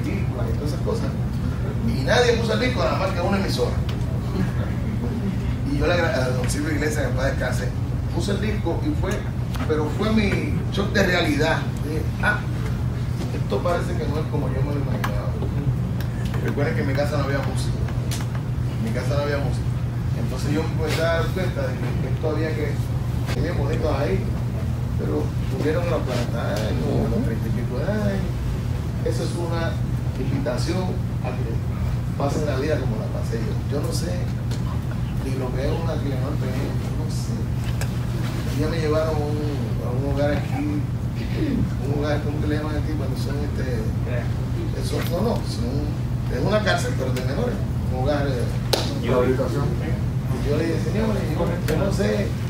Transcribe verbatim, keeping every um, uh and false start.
películas y todas esas cosas. Y nadie puso el disco, nada más que una emisora. Y yo le agradezco a don Silvio Iglesias, que en paz descanse, puse el disco y fue, pero fue mi shock de realidad. Dije, ah, esto parece que no es como yo me lo imaginaba. Recuerden que en mi casa no había música. En mi casa no había música. Entonces yo me empecé a dar cuenta de que esto había que, que bien bonito ahí, pero tuvieron los cuarenta años, los treinta y pico de años. Eso es una invitación a que pasen la vida como la pasé yo. Yo no sé ni lo que es una Cleonor Peña, no sé. Ya me llevaron a un, a un hogar aquí, un hogar, ¿cómo que le llaman aquí? Cuando son este. Eso, no, no, son, es una cárcel, pero de menores. Un hogar. Eh, ¿Y la habitación? y yo le dije, señor, yo, yo no sé